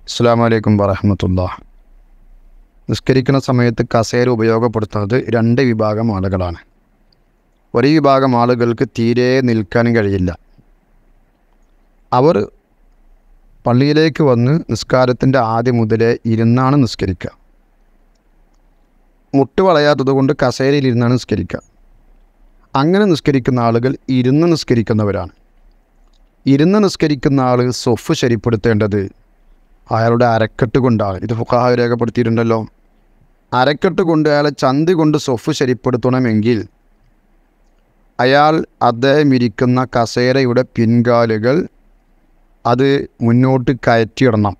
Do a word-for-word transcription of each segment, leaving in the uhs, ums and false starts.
അസ്സലാമു അലൈക്കും വറഹ്മത്തുള്ളാഹി. നിസ്കരിക്കുന്ന സമയത്ത് കസേര ഉപയോഗപ്പെടുത്തുന്നത് രണ്ട് വിഭാഗം ആളുകളാണ്. ഒരു വിഭാഗം ആളുകൾക്ക് തീരെ നിൽക്കാൻ കഴിയില്ല. അവർ പള്ളിയിലേക്ക് വന്ന് നിസ്കാരത്തിൻ്റെ ആദ്യം മുതലേ ഇരുന്നാണ് നിസ്കരിക്കുക. മുട്ട് വളയാത്തത് കൊണ്ട് കസേരയിൽ ഇരുന്നാണ് നിസ്കരിക്കുക. അങ്ങനെ നിസ്കരിക്കുന്ന ആളുകൾ ഇരുന്ന് നിസ്കരിക്കുന്നവരാണ്. ഇരുന്ന് നിസ്കരിക്കുന്ന ആൾ സൊഫ് ശരിപ്പെടുത്തേണ്ടത് അയാളുടെ അരക്കെട്ട് കൊണ്ടാണ്. ഇത് ഫുഖഹാ രേഖപ്പെടുത്തിയിട്ടുണ്ടല്ലോ. അരക്കെട്ട് കൊണ്ട് അയാളെ ചന്തി കൊണ്ട് സൊഫ് ശരിപ്പെടുത്തണമെങ്കിൽ അയാൾ അദ്ദേഹം ഇരിക്കുന്ന കസേരയുടെ പിൻകാലുകൾ അത് മുന്നോട്ട് കയറ്റിയിടണം.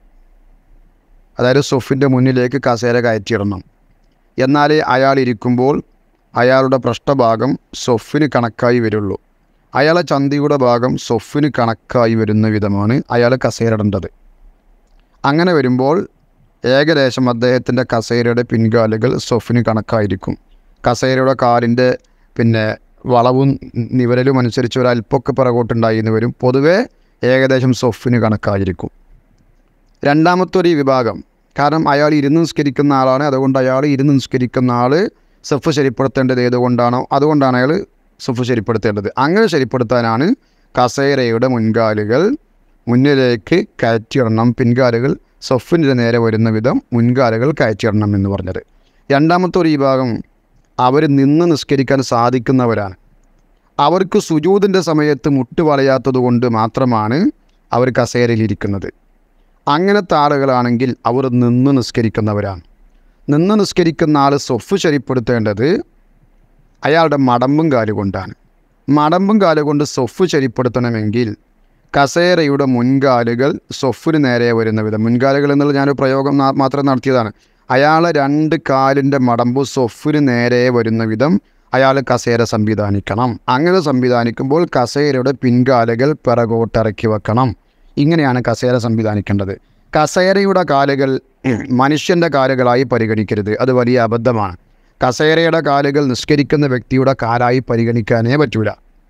അതായത് സൊഫിൻ്റെ മുന്നിലേക്ക് കസേര കയറ്റിയിടണം. എന്നാലേ അയാൾ ഇരിക്കുമ്പോൾ അയാളുടെ പൃഷ്ഠഭാഗം സൊഫിന് കണക്കായി വരുള്ളൂ. അയാളെ ചന്തിയുടെ ഭാഗം സൊഫിന് കണക്കായി വരുന്ന വിധമാണ് അയാൾ കസേര ഇടേണ്ടത്. അങ്ങനെ വരുമ്പോൾ ഏകദേശം അദ്ദേഹത്തിൻ്റെ കസേരയുടെ പിൻകാലുകൾ സൊഫിന് കണക്കായിരിക്കും. കസേരയുടെ കാലിൻ്റെ പിന്നെ വളവും നിവരലും അനുസരിച്ച് ഒരു അല്പമൊക്കെ പിറകോട്ടുണ്ടായിരുന്നു വരും. പൊതുവേ ഏകദേശം സൊഫിന് കണക്കായിരിക്കും. രണ്ടാമത്തെ ഒരു വിഭാഗം, കാരണം അയാൾ ഇരുന്ന് നിസ്കരിക്കുന്ന ആളാണ്, അതുകൊണ്ട് അയാൾ ഇരുന്ന് നിസ്കരിക്കുന്ന ആൾ സൊഫ് ശരിപ്പെടുത്തേണ്ടത് ഏതുകൊണ്ടാണോ അതുകൊണ്ടാണ് അയാൾ സൊഫ് ശരിപ്പെടുത്തേണ്ടത്. അങ്ങനെ ശരിപ്പെടുത്താനാണ് കസേരയുടെ മുൻകാലുകൾ മുന്നിലേക്ക് കയറ്റിയിടണം, പിൻകാലുകൾ സൊഫിൻ്റെ നേരെ വരുന്ന വിധം മുൻകാലുകൾ കയറ്റിയിടണം എന്ന് പറഞ്ഞത്. രണ്ടാമത്തെ ഒരു വിഭാഗം അവർ നിന്ന് നിസ്കരിക്കാൻ സാധിക്കുന്നവരാണ്. അവർക്ക് സുജൂദിൻ്റെ സമയത്ത് മുട്ട് വളയാത്തത് കൊണ്ട് മാത്രമാണ് അവർ കസേരയിലിരിക്കുന്നത്. അങ്ങനത്തെ ആളുകളാണെങ്കിൽ അവർ നിന്ന് നിസ്കരിക്കുന്നവരാണ്. നിന്ന് നിസ്കരിക്കുന്ന ആൾ സൊഫ് ശരിപ്പെടുത്തേണ്ടത് അയാളുടെ മടമ്പും കാലുകൊണ്ടാണ്. മടമ്പും കാലുകൊണ്ട് സൊഫ് ശരിപ്പെടുത്തണമെങ്കിൽ കസേരയുടെ മുൻകാലുകൾ സൊഫിന് നേരെ വരുന്ന വിധം, മുൻകാലുകൾ എന്നുള്ള ഞാനൊരു പ്രയോഗം മാത്രം നടത്തിയതാണ്. അയാളെ രണ്ട് കാലിൻ്റെ മടമ്പ് സൊഫിന് നേരെ വരുന്ന വിധം അയാൾ കസേര സംവിധാനിക്കണം. അങ്ങനെ സംവിധാനിക്കുമ്പോൾ കസേരയുടെ പിൻകാലുകൾ പിറകോട്ടിറക്കി വെക്കണം. ഇങ്ങനെയാണ് കസേര സംവിധാനിക്കേണ്ടത്. കസേരയുടെ കാലുകൾ മനുഷ്യൻ്റെ കാലുകളായി പരിഗണിക്കരുത്, അത് വലിയ അബദ്ധമാണ്. കസേരയുടെ കാലുകൾ നിസ്കരിക്കുന്ന വ്യക്തിയുടെ കാലായി പരിഗണിക്കാനേ പറ്റൂല.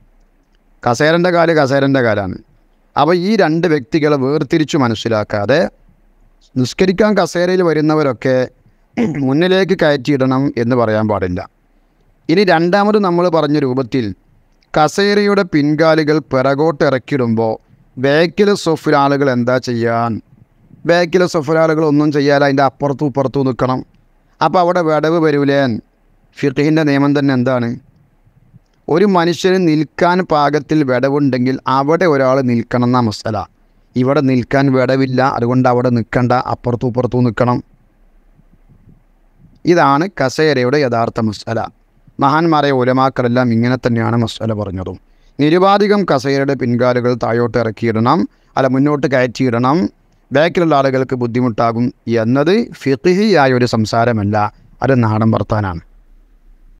കസേരൻ്റെ കാല് കസേരൻ്റെ കാലാണ്. അപ്പോൾ ഈ രണ്ട് വ്യക്തികളെ വേർതിരിച്ചു മനസ്സിലാക്കാതെ നിസ്കരിക്കാൻ കസേരയിൽ വരുന്നവരൊക്കെ മുന്നിലേക്ക് കയറ്റിയിടണം എന്ന് പറയാൻ പാടില്ല. ഇനി രണ്ടാമത് നമ്മൾ പറഞ്ഞ രൂപത്തിൽ കസേരയുടെ പിൻകാലുകൾ പിറകോട്ട് ഇറക്കിയിടുമ്പോൾ ബാക്കിലെ സൊഫിൽ ആളുകൾ എന്താ ചെയ്യാൻ? ബാക്കിലെ സൊഫിൽ ആളുകൾ ഒന്നും ചെയ്യാതെ അതിൻ്റെ അപ്പുറത്തും ഇപ്പുറത്തും നിൽക്കണം. അപ്പോൾ അവിടെ വിടവ് വരൂലേൻ? ഫിഖ്ഹിൻ്റെ നിയമം തന്നെ എന്താണ്? ഒരു മനുഷ്യന് നിൽക്കാൻ പാകത്തിൽ വിടവുണ്ടെങ്കിൽ അവിടെ ഒരാൾ നിൽക്കണം എന്ന മസല. ഇവിടെ നിൽക്കാൻ വിടവില്ല, അതുകൊണ്ട് അവിടെ നിൽക്കണ്ട, അപ്പുറത്തും ഇപ്പുറത്തും നിൽക്കണം. ഇതാണ് കസേരയുടെ യഥാർത്ഥ മസല. മഹാന്മാരെ ഉലമാക്കളെല്ലാം ഇങ്ങനെ തന്നെയാണ് മസല പറഞ്ഞതും. നിരുപാധികം കസേരയുടെ പിൻകാലുകൾ താഴോട്ട് ഇറക്കിയിടണം, അല്ല മുന്നോട്ട് കയറ്റിയിടണം, ബാക്കിലുള്ള ആളുകൾക്ക് ബുദ്ധിമുട്ടാകും എന്നത് ഫിഖ്ഹിയായ ഒരു സംസാരമല്ല, അത് നാടൻ വർത്താനാണ്.